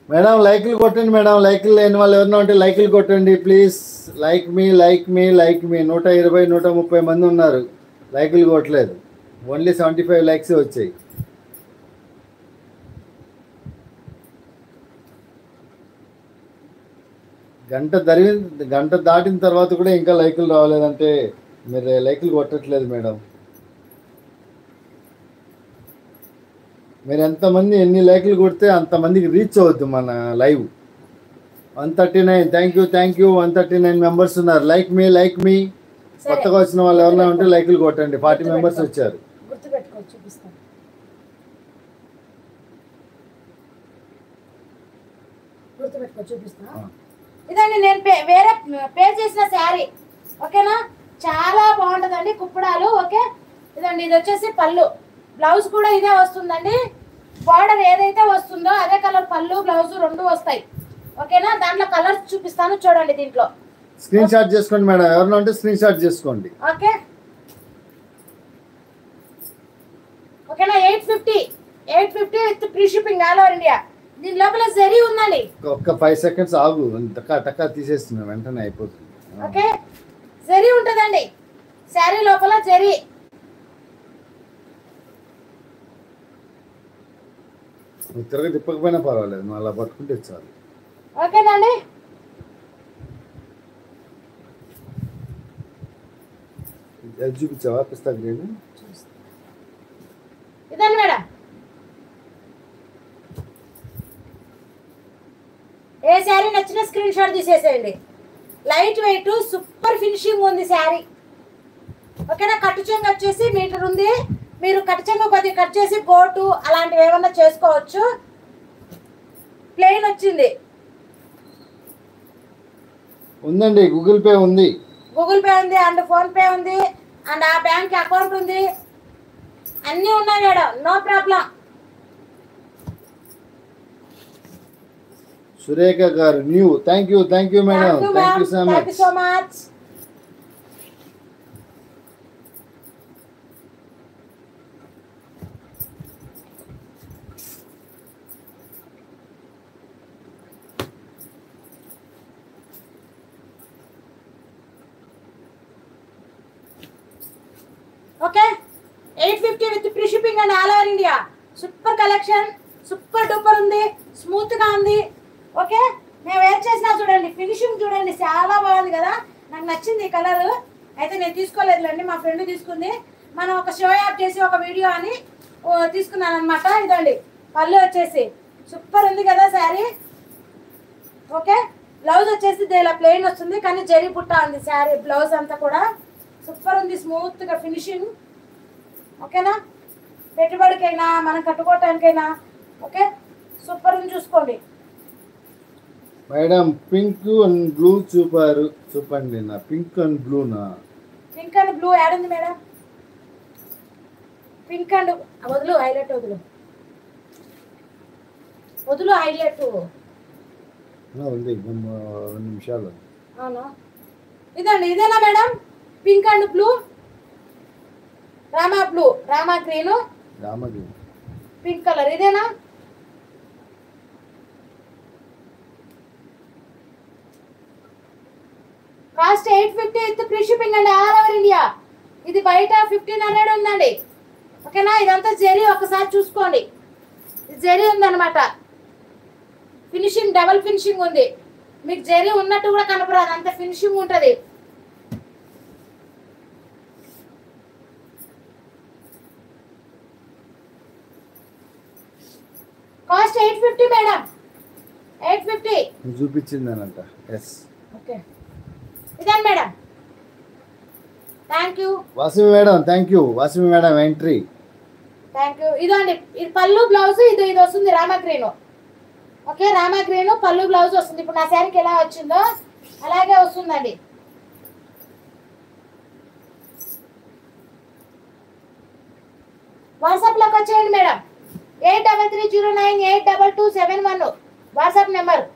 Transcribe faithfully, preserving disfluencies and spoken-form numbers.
Madam లైక్లు కొట్టండి madam, లైక్లు లేని వాళ్ళు ఎవరైనా ఉంటే లైక్లు కొట్టండి please. Like me like me like me నూట ఇరవై నూట ముప్పై మంది ఉన్నారు, లైక్లు కొట్టలేదు. ఓన్లీ సెవెంటీ ఫైవ్ లైక్స్ వచ్చాయి. గంట దరి గంట దాటిన తర్వాత కూడా ఇంకా లైకులు రావలేదంటే మీరు లైకులు కొట్టట్లేదు మేడం. మీరు ఎంతమంది ఎన్ని లైకులు కొడితే అంతమందికి రీచ్ అవుద్ది మన live. One thirty nine thank you thank you one thirty nine members ఉన్నారు. Like me like me. కొత్తగా వచ్చిన వాళ్ళు ఎవరైనా ఉంటే లైకులు కొట్టండి. ఫార్టీ మెంబర్స్ వచ్చారు. ఇదండి నేను వేరే పే చేసిన శారీ, ఓకేనా. చాలా బాగుంటుందండి కుప్పడాలు. ఓకే, ఇదండి ఇది వచ్చేసి పళ్ళు, బ్లౌజ్ కూడా ఇదే వస్తుందండి. బార్డర్ ఏదైతే వస్తుందో అదే కలర్ పళ్ళు బ్లౌజ్ రెండు వస్తాయి, ఓకేనా. దాంట్లో కలర్స్ చూపిస్తాను చూడండి. దీంట్లో స్క్రీన్ షాట్ చేసుకోండి మేడం, ఎవరైనా ఉంటే స్క్రీన్ షాట్ చేసుకోండి. ఓకే ఓకేనా. Eight fifty eight fifty with free shipping all over India. దీని లోపల జరీ ఉందండి. ఒక్క ఫైవ్ సెకండ్స్ ఆగు, టకా టకా తీసేస్తున్నాం, వెంటనే అయిపోతుంది. ఓకే, జరీ ఉంటుందండి శారీ లోపల జరీ. నువ్వు తిరగ తిప్పకపోయినా పర్వాలేదు, నువ్వు అలా పట్టుకుంటే చాలు. ఓకేనండి. అది చూపించావా పిస్తా గ్రీన్? ఇదండి మేడం. ఏ శారీ నచ్చినా స్క్రీన్ షాట్ తీసేసేయండి. లైట్ వెయిట్ సూపర్ ఫినిషింగ్ ఉంది శారీ, ఓకేనా. కట్టు చెంగు వచ్చేసి మీటర్ ఉంది. మీరు కట్టు చెంగు కొద్దిగా కట్ చేసి గోటు అలాంటివి ఏమన్నా చేసుకోవచ్చు. ప్లెయిన్ వచ్చింది. ఉందండి, గూగుల్ పే ఉంది. గూగుల్ పే ఉంది అండ్ ఫోన్ పే ఉంది అండ్ ఆ బ్యాంక్ అకౌంట్ ఉంది, అన్నీ ఉన్నాయి మేడం, నో ప్రాబ్లం. సురేఖ గారు new thank you thank you madam, thank you so much. Thank you so much. Okay, eight fifty with free shipping and all over India. Super collection, super duper ఉంది, smooth గా ఉంది. Okay, నేను wear చేసినా చూడండి, finishing చూడండి, చాలా బాగుంది కదా. నాకు నచ్చింది ఈ కలర్. అయితే నేను తీసుకోలేదులేండి, మా ఫ్రెండ్ తీసుకుంది. మనం ఒక షో యాప్ చేసి ఒక వీడియో అని తీసుకున్నాను అనమాట. ఇదండి పళ్ళు వచ్చేసి సూపర్ ఉంది కదా శారీ. ఓకే, బ్లౌజ్ వచ్చేసి ఇలా ప్లెయిన్ వస్తుంది కానీ జరీ బుట్ట ఉంది శారీ బ్లౌజ్ అంతా కూడా. సూపర్ ఉంది, స్మూత్ గా ఫినిషింగ్, ఓకేనా. పెట్టుబడికైనా మనం కట్టుకోవటానికైనా ఓకే సూపర్ ఉంది, చూసుకోండి మేడం. పింక్ అండ్ బ్లూ చూపారు, చూపండి. నా పింక్ అండ్ బ్లూనా? పింక్ అండ్ బ్లూ యాడ్ ఉంది మేడం. పింక్ అండ్ వదులు, హైలైట్ వదులు వదులు హైలైట్ ఉంది, రెండు నిమిషాలు. అవునా, ఇదండి ఇదేనా madam? Pink and blue, Rama blue, Rama green, Rama green, pink colour, ఇదేనా? Cost eight fifty with free shipping అండి ఆల్ ఓవర్ ఇండియా. ఇది బయట ఫిఫ్టీన్ హండ్రెడ్ ఉందండి, ఓకేనా. ఇదంతా జరీ ఒకసారి చూసుకోండి, జరీ ఉందన్నమాట. ఫినిషింగ్ డబల్ ఫినిషింగ్ ఉంది, మీకు జరీ ఉన్నట్టు కూడా కనపరాదు, అంత ఫినిషింగ్ ఉంటుంది. Cost eight fifty madam, eight fifty చూపించిందనంట. Yes, okay. ఇదే madam, thank you. Vasavi madam thank you. Vasavi madam entry, thank you. ఇదండి ఇది పళ్ళు బ్లౌజ్, ఇది ఇది వస్తుంది Rama green. Okay, Rama green పళ్ళు బ్లౌజ్ వస్తుంది. ఇప్పుడు నా శారీకి ఎలా వచ్చిందో అలాగే వస్తుందండి. వాట్సాప్లోకి వచ్చేయండి madam. Eight double three zero nine eight double two seven one WhatsApp number.